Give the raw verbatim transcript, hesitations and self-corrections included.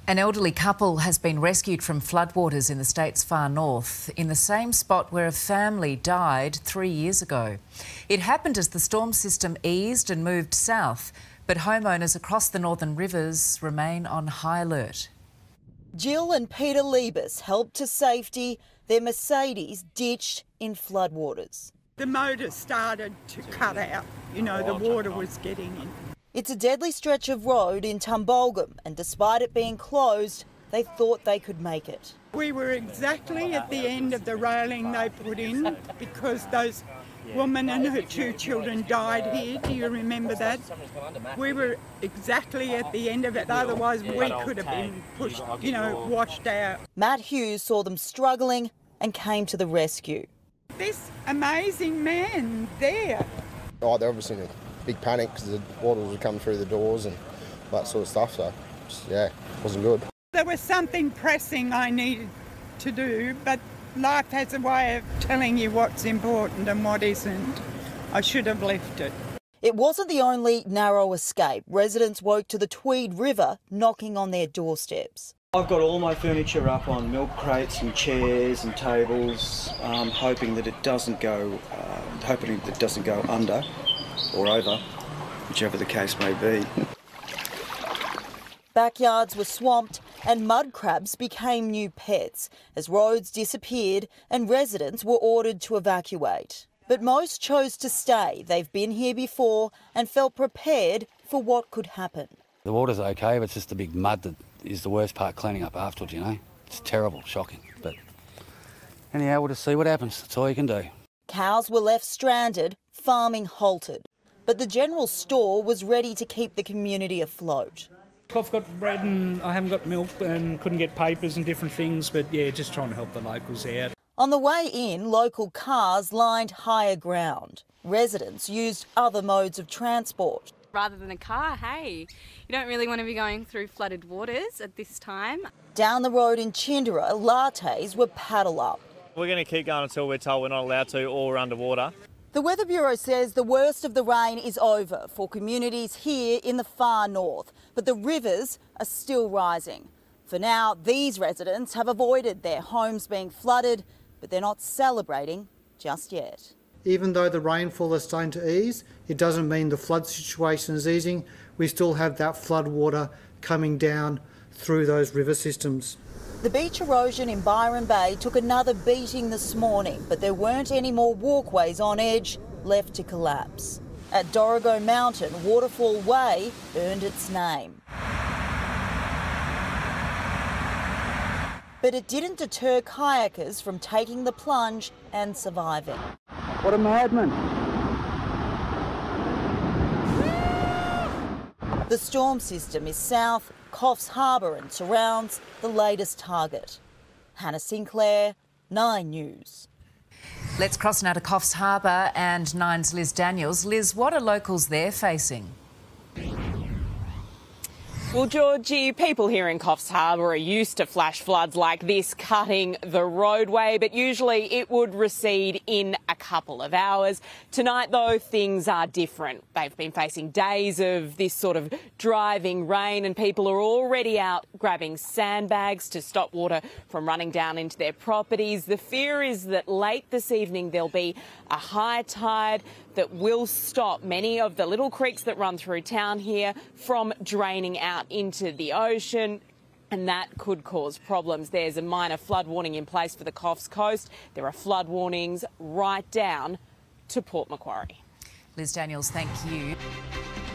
An elderly couple has been rescued from floodwaters in the state's far north, in the same spot where a family died three years ago. It happened as the storm system eased and moved south, but homeowners across the northern rivers remain on high alert. Jill and Peter Liebus helped to safety, their Mercedes ditched in floodwaters. The motor started to cut out, you know, the water was getting in. It's a deadly stretch of road in Tumbolgum, and despite it being closed, they thought they could make it. We were exactly at the end of the railing they put in because those woman and her two children died here. Do you remember that? We were exactly at the end of it, otherwise we could have been pushed, you know, washed out. Matt Hughes saw them struggling and came to the rescue. This amazing man there. Oh, they're obviously in a big panic because the water was coming through the doors and that sort of stuff, so just, yeah, it wasn't good. There was something pressing I needed to do, but life has a way of telling you what's important and what isn't. I should have left it. It wasn't the only narrow escape. Residents woke to the Tweed River knocking on their doorsteps. I've got all my furniture up on milk crates and chairs and tables, um, hoping that it doesn't go, uh, hoping that it doesn't go under or over, whichever the case may be. Backyards were swamped and mud crabs became new pets as roads disappeared and residents were ordered to evacuate. But most chose to stay. They've been here before and felt prepared for what could happen. The water's okay, but it's just the big mud that is the worst part, cleaning up afterwards, you know. It's terrible, shocking. But anyhow, we'll just see what happens. That's all you can do. Cows were left stranded, farming halted. But the general store was ready to keep the community afloat. I've got bread and I haven't got milk and couldn't get papers and different things, but yeah, just trying to help the locals out. On the way in, local cars lined higher ground. Residents used other modes of transport. Rather than a car, hey, you don't really want to be going through flooded waters at this time. Down the road in Chindera, lattes were paddle up. We're going to keep going until we're told we're not allowed to or we're underwater. The Weather Bureau says the worst of the rain is over for communities here in the far north, but the rivers are still rising. For now, these residents have avoided their homes being flooded, but they're not celebrating just yet. Even though the rainfall is starting to ease, it doesn't mean the flood situation is easing. We still have that flood water coming down through those river systems. The beach erosion in Byron Bay took another beating this morning, but there weren't any more walkways on edge left to collapse. At Dorrigo Mountain, Waterfall Way earned its name. But it didn't deter kayakers from taking the plunge and surviving. What a madman! The storm system is south, Coffs Harbour and surrounds the latest target. Hannah Sinclair, Nine News. Let's cross now to Coffs Harbour and Nine's Liz Daniels. Liz, what are locals there facing? Well, Georgie, people here in Coffs Harbour are used to flash floods like this cutting the roadway, but usually it would recede in a couple of hours. Tonight, though, things are different. They've been facing days of this sort of driving rain and people are already out grabbing sandbags to stop water from running down into their properties. The fear is that late this evening there'll be a high tide that will stop many of the little creeks that run through town here from draining out into the ocean, and that could cause problems. There's a minor flood warning in place for the Coffs Coast. There are flood warnings right down to Port Macquarie. Liz Daniels, thank you.